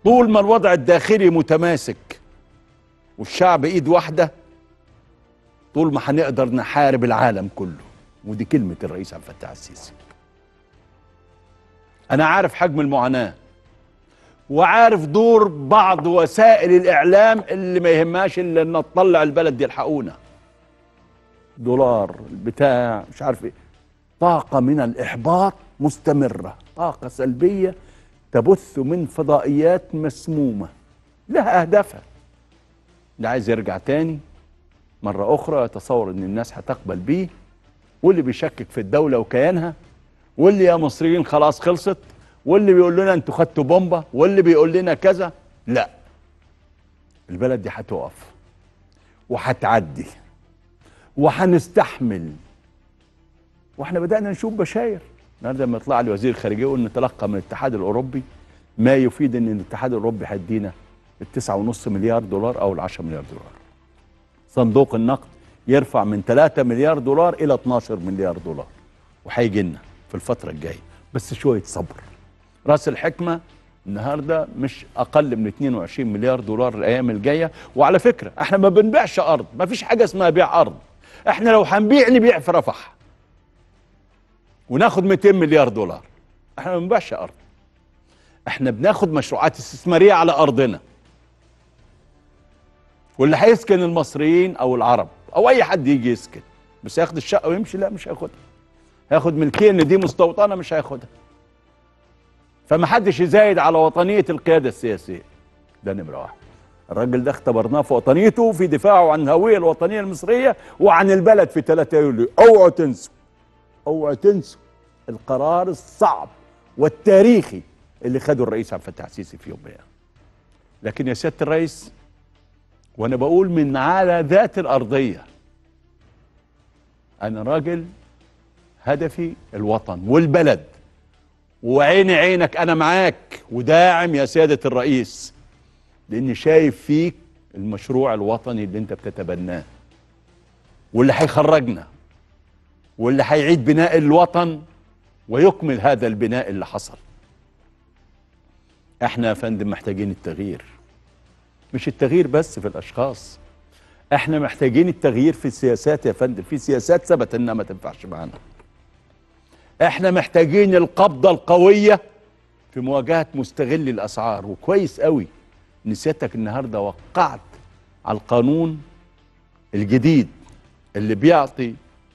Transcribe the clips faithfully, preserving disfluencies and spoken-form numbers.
طول ما الوضع الداخلي متماسك والشعب ايد واحده، طول ما هنقدر نحارب العالم كله. ودي كلمه الرئيس عبد الفتاح السيسي. انا عارف حجم المعاناه، وعارف دور بعض وسائل الاعلام اللي ما يهمهاش الا ان تطلع البلد دي الحقونا. دولار بتاع مش عارف ايه. طاقه من الاحباط مستمره، طاقه سلبيه تبث من فضائيات مسمومه لها اهدافها. اللي عايز يرجع تاني مره اخرى يتصور ان الناس هتقبل بيه، واللي بيشكك في الدوله وكيانها، واللي يا مصريين خلاص خلصت، واللي بيقول لنا انتوا خدتوا بومبا، واللي بيقول لنا كذا. لا، البلد دي هتقف وهتعدي وهنستحمل. واحنا بدأنا نشوف بشاير. النهارده لما يطلع لي وزير الخارجيه يقول نتلقى من الاتحاد الاوروبي ما يفيد ان الاتحاد الاوروبي هيدينا التسعة ونص مليار دولار او العشرة مليار دولار. صندوق النقد يرفع من ثلاثة مليار دولار الى اتناشر مليار دولار، وهيجي لنا في الفتره الجايه، بس شويه صبر. راس الحكمه النهارده مش اقل من اتنين وعشرين مليار دولار الايام الجايه. وعلى فكره احنا ما بنبيعش ارض، ما فيش حاجه اسمها بيع ارض. احنا لو هنبيع نبيع في رفح وناخد مئتين مليار دولار. احنا ما بنبيعش ارض، احنا بناخد مشروعات استثماريه على ارضنا. واللي هيسكن المصريين او العرب او اي حد يجي يسكن، بس ياخد الشقه ويمشي؟ لا، مش هياخدها. هياخد ملكيه ان دي مستوطنه، مش هياخدها. فما حدش يزايد على وطنيه القياده السياسيه. ده نمره واحد. الراجل ده اختبرناه في وطنيته، في دفاعه عن الهويه الوطنيه المصريه وعن البلد في ثلاثة يوليو. اوعوا تنسوا، اوعوا تنسوا القرار الصعب والتاريخي اللي خده الرئيس عبد الفتاح السيسي في يوم من الايام. لكن يا سياده الرئيس، وانا بقول من على ذات الارضيه، انا راجل هدفي الوطن والبلد، وعيني عينك انا معاك وداعم يا سياده الرئيس، لاني شايف فيك المشروع الوطني اللي انت بتتبناه، واللي هيخرجنا، واللي هيعيد بناء الوطن ويكمل هذا البناء اللي حصل. احنا يا فندم محتاجين التغيير، مش التغيير بس في الاشخاص، احنا محتاجين التغيير في السياسات يا فندم. في سياسات ثبت انها ما تنفعش معانا. احنا محتاجين القبضة القوية في مواجهة مستغلي الاسعار. وكويس قوي ان سيادتك النهارده وقعت على القانون الجديد اللي بيعطي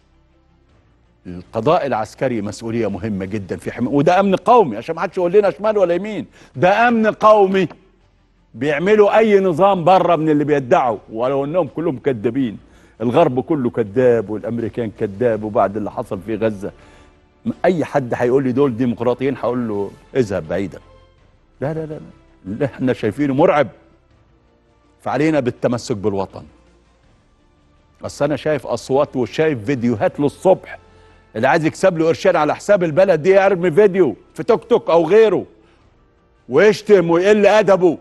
القضاء العسكري مسؤولية مهمة جدا في حماية، وده امن قومي عشان ما حدش يقول لنا شمال ولا يمين. ده امن قومي بيعملوا اي نظام بره من اللي بيدعوا، ولو انهم كلهم كذابين. الغرب كله كذاب والامريكان كذاب، وبعد اللي حصل في غزة اي حد هيقول لي دول ديمقراطيين هقول له اذهب بعيدا. لا لا لا لا، اللي احنا شايفينه مرعب. فعلينا بالتمسك بالوطن. اصل انا شايف اصوات وشايف فيديوهات للصبح، اللي عايز يكسب له قرشين على حساب البلد دي يرمي فيديو في توك توك او غيره ويشتم ويقل ادبه.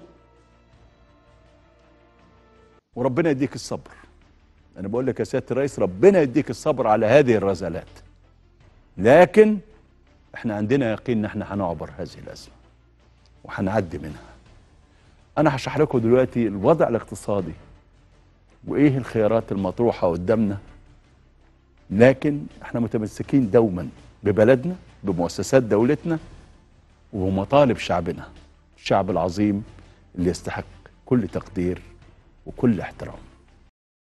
وربنا يديك الصبر. انا بقول لك يا سياده الرئيس، ربنا يديك الصبر على هذه الرذلات. لكن احنا عندنا يقين ان احنا هنعبر هذه الازمه وهنعدي منها. انا هشرح لكم دلوقتي الوضع الاقتصادي وايه الخيارات المطروحه قدامنا، لكن احنا متمسكين دوما ببلدنا، بمؤسسات دولتنا، ومطالب شعبنا، الشعب العظيم اللي يستحق كل تقدير وكل احترام.